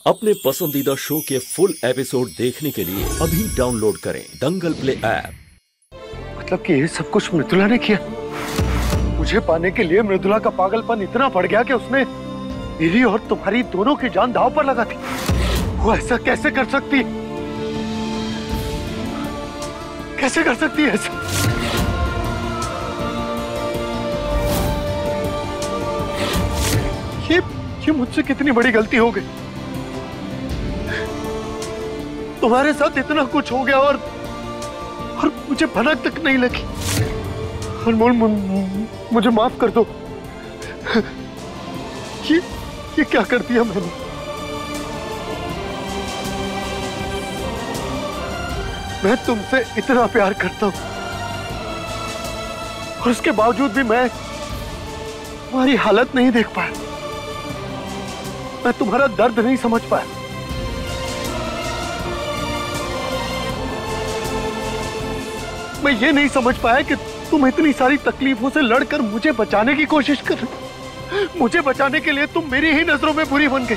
अपने पसंदीदा शो के फुल एपिसोड देखने के लिए अभी डाउनलोड करें दंगल प्ले ऐप। मतलब कि ये सब कुछ मृदुला ने किया? मुझे पाने के लिए मृदुला का पागलपन इतना बढ़ गया कि उसने मेरी और तुम्हारी दोनों की जान दांव पर लगा दी। वो ऐसा कैसे कर सकती? कैसे कर सकती है ऐसा? ये मुझसे कितनी बड़ी गलती हो गई। तुम्हारे साथ इतना कुछ हो गया और मुझे भनक तक नहीं लगी। अनमोल, मुझे माफ कर दो। ये क्या कर दिया मैंने? मैं तुमसे इतना प्यार करता हूं और उसके बावजूद भी मैं तुम्हारी हालत नहीं देख पाया। मैं तुम्हारा दर्द नहीं समझ पाया। मैं ये नहीं समझ पाया कि तुम इतनी सारी तकलीफों से लड़कर मुझे बचाने की कोशिश कर रहे। मुझे बचाने के लिए तुम मेरी ही नजरों में बुरी बन गई।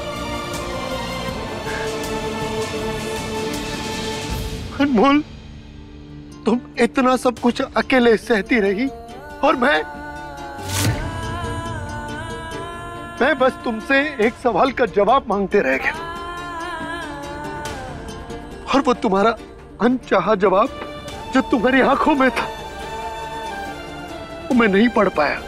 अनमोल, तुम इतना सब कुछ अकेले सहती रही और मैं बस तुमसे एक सवाल का जवाब मांगते रह गया और वो तुम्हारा अनचाहा जवाब जो तुम्हारी आंखों में था वो मैं नहीं पढ़ पाया।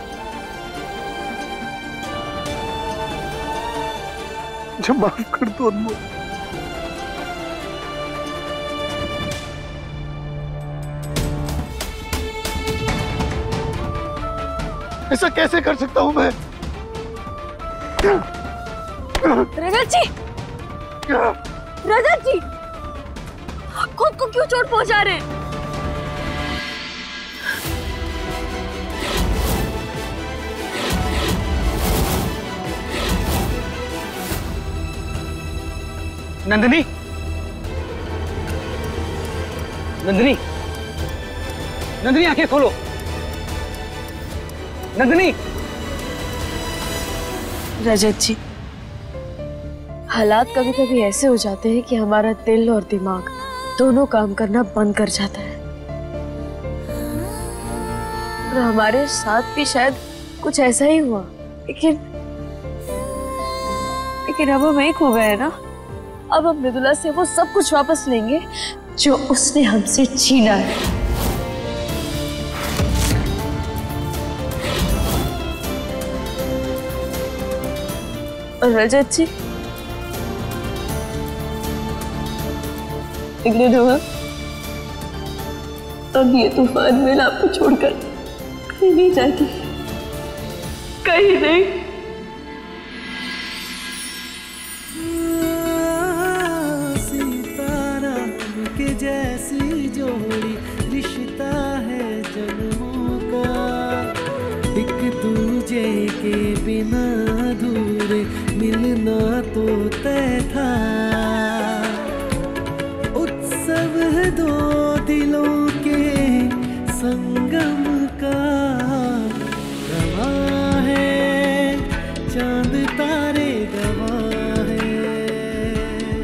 मुझे माफ कर दो अनमोल। ऐसा कैसे कर सकता हूं मैं? रजत जी, रजत जी, खुद को क्यों चोट पहुंचा रहे हैं? नंदिनी, नंदिनी, नंदिनी आंखें खोलो। नंदिनी। रजत जी, हालात कभी कभी ऐसे हो जाते हैं कि हमारा दिल और दिमाग दोनों काम करना बंद कर जाता है। और हमारे साथ भी शायद कुछ ऐसा ही हुआ, लेकिन अब हम एक हो गए ना। अब हम मृदुला से वो सब कुछ वापस लेंगे जो उसने हमसे छीना है। और रजत जी, अब ये तूफान में आपको छोड़कर कहीं नहीं जाती, कहीं नहीं। सीताराम के जैसी जोड़ी रिश्ता है जन्मों का, एक दूजे के बिना अधूरे मिलना तो तय था। उत्सव है दो दिलों के संगम का, गवाह है चांद तारे, गवाह है,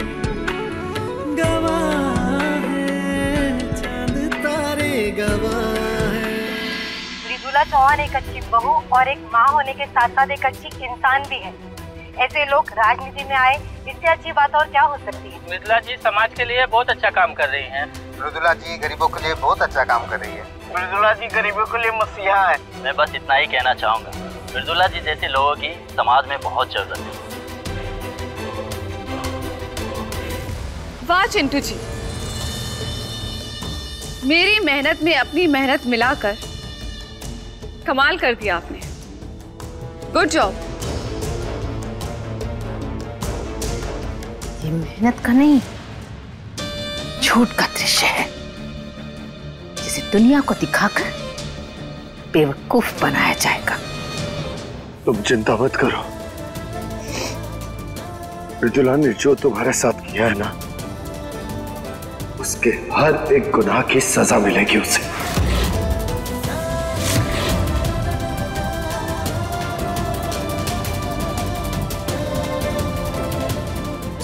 गवाह है चांद तारे, गवाह है। मृदुला चौहान एक अच्छी बहू और एक माँ होने के साथ साथ एक अच्छी इंसान भी है। ऐसे लोग राजनीति में आए, इससे अच्छी बात और क्या हो सकती है? मृदुला जी समाज के लिए बहुत अच्छा काम कर रही हैं। मृदुला जी गरीबों के लिए बहुत अच्छा काम कर रही है। मृदुला जी गरीबों के लिए मसीहा है। मैं बस इतना ही कहना चाहूँगा, मृदुला जी जैसे लोगों की समाज में बहुत जरूरत है। वाह चिंटू जी, मेरी मेहनत में अपनी मेहनत मिलाकर कमाल कर दिया आपने। Good job. ये मेहनत का नहीं, झूठ का दृश्य है जिसे दुनिया को दिखाकर बेवकूफ बनाया जाएगा। तुम चिंता मत करो, मृदुला ने जो तुम्हारे साथ किया है ना, उसके हर एक गुनाह की सजा मिलेगी उसे।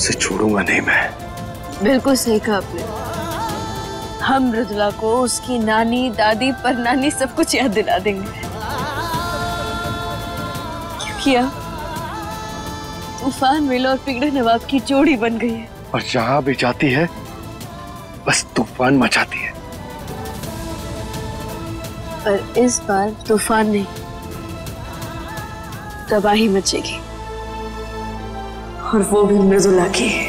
उसे छोड़ूंगा नहीं मैं। बिल्कुल सही कहा आपने। हम मृदुला को उसकी नानी, दादी, परनानी सब कुछ याद दिला देंगे, क्योंकि अब तूफान मिल और पिगड़े नवाब की जोड़ी बन गई है। और जहां भी जाती है बस तूफान मचाती है। पर इस बार तूफान नहीं, तबाही मचेगी, और वो भी मृदुला की है।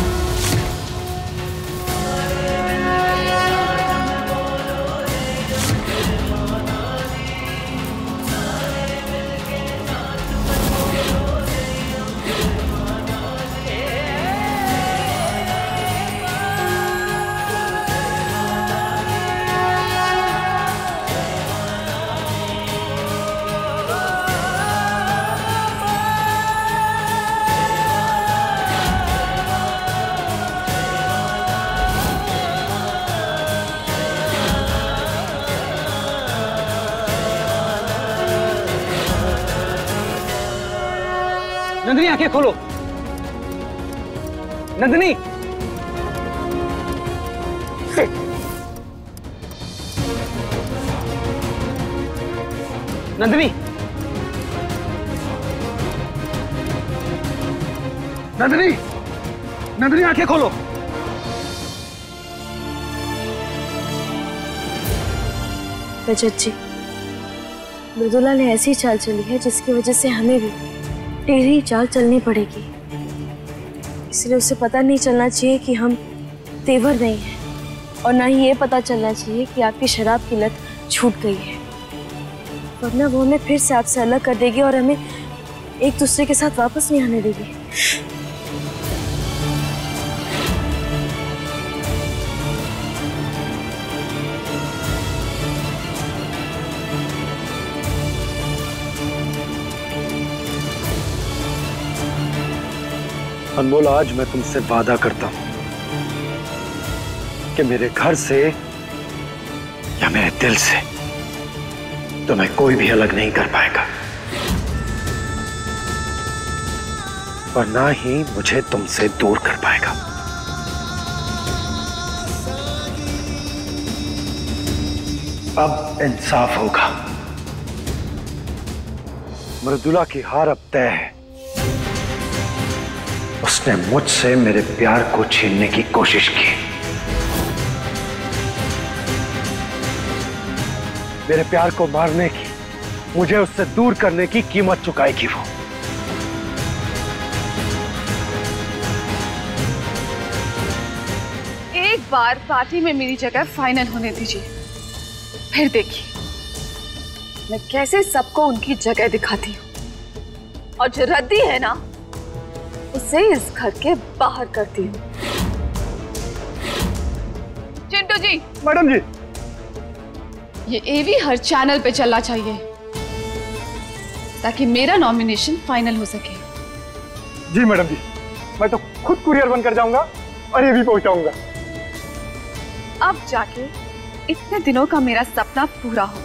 नंदिनी आंखें खोलो। नंदिनी, नंदिनी, नंदिनी, नंदिनी आंखें खोलो। रजत जी, मृदुला ने ऐसी चाल चली है जिसकी वजह से हमें भी टेढ़ी चाल चलनी पड़ेगी। इसलिए उसे पता नहीं चलना चाहिए कि हम तेवर नहीं हैं, और ना ही ये पता चलना चाहिए कि आपकी शराब की लत छूट गई है, वरना वो हमें फिर से आपसे अलग कर देगी और हमें एक दूसरे के साथ वापस नहीं आने देगी। अनमोल, आज मैं तुमसे वादा करता हूं कि मेरे घर से या मेरे दिल से तुम्हें कोई भी अलग नहीं कर पाएगा, और ना ही मुझे तुमसे दूर कर पाएगा। अब इंसाफ होगा। मृदुला की हार अब तय है। उसने मुझसे मेरे प्यार को छीनने की कोशिश की, मेरे प्यार को मारने की, मुझे उससे दूर करने की कीमत चुकाएगी वो। एक बार पार्टी में मेरी जगह फाइनल होने दीजिए, फिर देखिए मैं कैसे सबको उनकी जगह दिखाती हूँ, और जो रद्दी है ना उसे इस घर के बाहर करती हूँ। चिंटू जी। मैडम जी। ये एवी हर चैनल पे चलना चाहिए ताकि मेरा नॉमिनेशन फाइनल हो सके। जी मैडम जी, मैं तो खुद कुरियर बनकर जाऊंगा और ये भी पहुंचाऊंगा। अब जाके इतने दिनों का मेरा सपना पूरा होगा।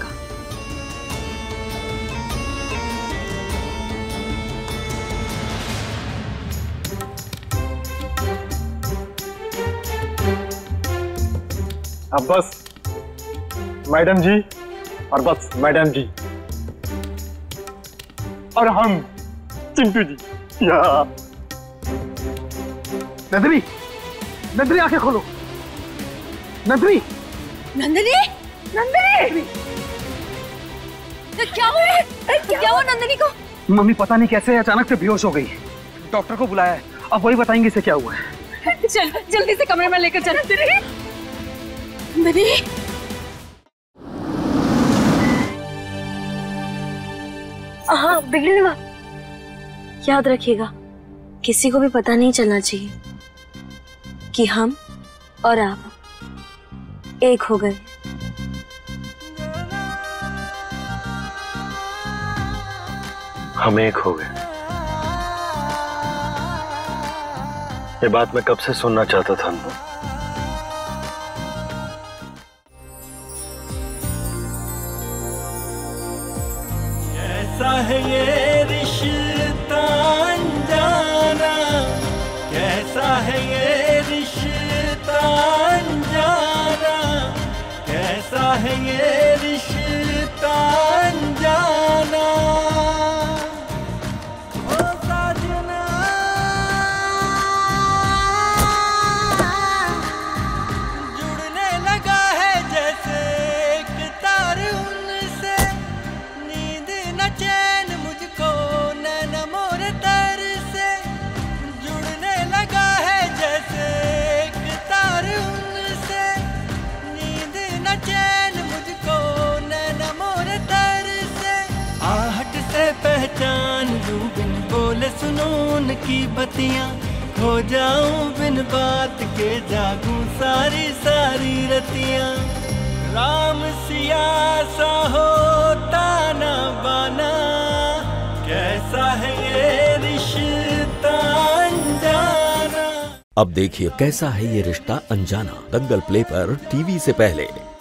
अब बस मैडम जी, और बस मैडम जी, और हम चिंटू जी। या नंदिनी, नंदिनी आंखें खोलो। नंदिनी, नंदिनी, नंदिनी, क्या हुआ? क्या हुआ नंदिनी को? मम्मी पता नहीं कैसे अचानक से बेहोश हो गई। डॉक्टर को बुलाया है, अब वही बताएंगे इसे क्या हुआ है। चल जल्दी से कमरे में लेकर चल। नंदिनी, हाँ बिगड़े नवाब, याद रखिएगा किसी को भी पता नहीं चलना चाहिए कि हम और आप एक हो गए। हम एक हो गए, ये बात मैं कब से सुनना चाहता था। कैसा है ये रिश्ता अनजाना, कैसा है ये रिश्ता अनजाना, कैसा है ये रिश्ता अनजाना। ओ साजना जुड़ने लगा है जैसे एक तार उनसे, नींद न चैन मुझको नैन मोर तर से। जुड़ने लगा है जैसे एक तार उनसे, नींद न चैन मुझको नैन मोर तर से। आहट से पहचान लूं बिन बोले सुनून की बतियां, खो जाऊं बिन बात के जागूं सारी सारी रतियां। राम सिया सा होता न बाना, कैसा है ये रिश्ता अनजाना। अब देखिए कैसा है ये रिश्ता अनजाना, दंगल प्ले पर टीवी से पहले।